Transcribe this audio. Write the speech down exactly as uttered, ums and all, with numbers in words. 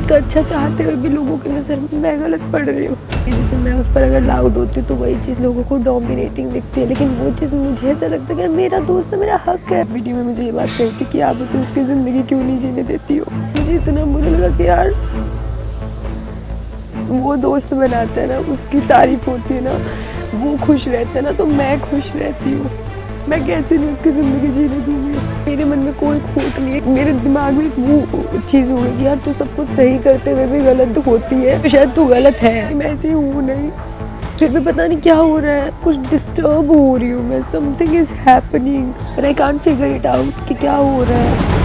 उसका अच्छा चाहते हुए भी लोगों की नज़र में मैं गलत पड़ रही हूँ। जैसे मैं उस पर अगर लाउड होती हूँ तो वही चीज़ लोगों को डोमिनेटिंग दिखती है, लेकिन वो चीज़ मुझे ऐसा लगता है कि मेरा दोस्त है, मेरा हक है। वीडियो में मुझे ये बात कही थी कि आप उसे उसकी ज़िंदगी क्यों नहीं जीने देती हो। मुझे इतना बुरा लगा कि यार वो दोस्त बनाता है ना, उसकी तारीफ होती है ना, वो खुश रहता है ना, तो मैं खुश रहती हूँ। मैं कैसे नहीं उसकी ज़िंदगी जीने दूँगी। मेरे मन में कोई खोट नहीं है, मेरे दिमाग में वो चीज़ हो गई कि यार तू सब कुछ सही करते हुए भी गलत होती है, तो शायद तू गलत है। मैं ऐसी हूँ नहीं, फिर भी पता नहीं क्या हो रहा है, कुछ डिस्टर्ब हो रही हूँ मैं। Something is happening, I can't figure it out कि क्या हो रहा है।